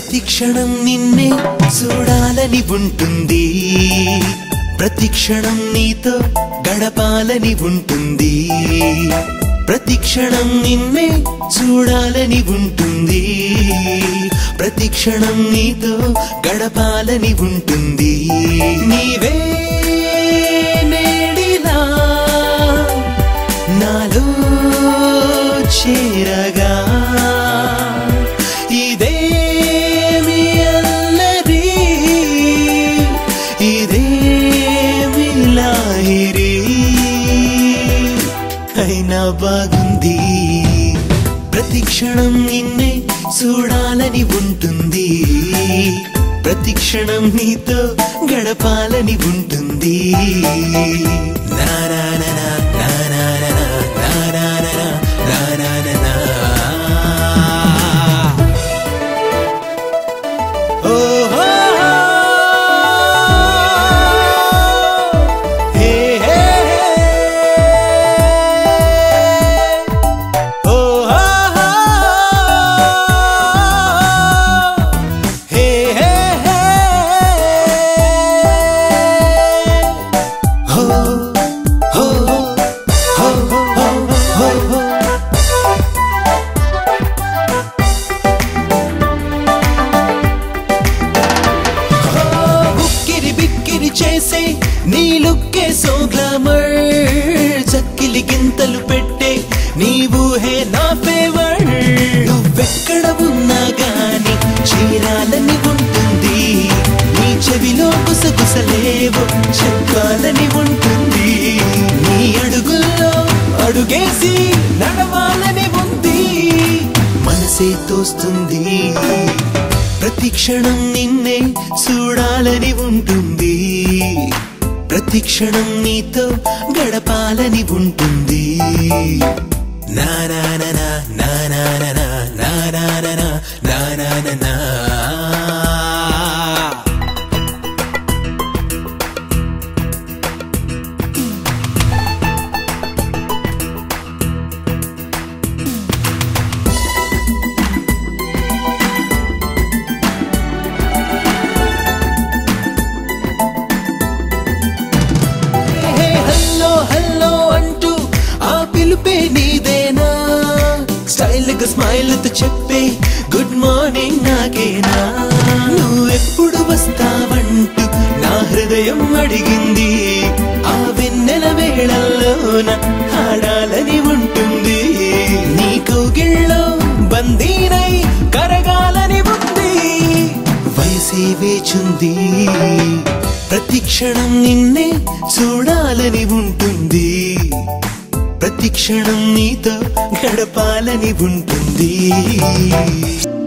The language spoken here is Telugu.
ప్రతి క్షణం నిన్నే చూడాలని ఉంటుంది, ప్రతి క్షణం నీతో గడపాలని ఉంటుంది, ప్రతి క్షణం నిన్నే చూడాలని ఉంటుంది, ప్రతి క్షణం నీతో గడపాలని ఉంటుంది. నీవే నేడిలా నాలో చేరగా ఇదేమి అల్లరి ఇదేమి లాహిరి అయినా బాగుంది. ప్రతి క్షణం నిన్నే చూడాలని ఉంటుంది, ప్రతి క్షణం నీతో గడపాలని ఉంటుంది. చేసే నీ లుక్కే సో గ్లామర్, చక్కిలి గింతలు పెట్టే నీ ఊహే నా ఫేవర్. నువ్వెక్కడ ఉన్నా గాని చేరాలని ఉంటుంది, నీ చెవిలో గుసగుసలేవో చెప్పాలని ఉంటుంది, నీ అడుగుల్లో అడుగేసి నడవాలని ఉంది, మనసే తోస్తుంది. ప్రతి క్షణం నిన్నే చూడాలని ఉంటుంది, ప్రతి క్షణం నీతో గడపాలని ఉంటుంది. నా నా నా నా నా నా నా నా నా నా నా నా నా. నీదేనా స్టైల్ గా స్మైల్ తో చెప్పే గుడ్ మార్నింగ్ నాకేనా, నువ్వెప్పుడు వస్తావంటూ నా హృదయం అడిగింది, ఆ వెన్నెల వేళల్లోన ఆడాలని ఉంటుంది, నీ కౌగిళ్ళలో బందీనై కరగాలని ఉంది, వయసే వేచుంది. ప్రతి క్షణం నిన్నే చూడాలని ఉంటుంది, ప్రతి క్షణం నీతో గడపాలని ఉంటుంది.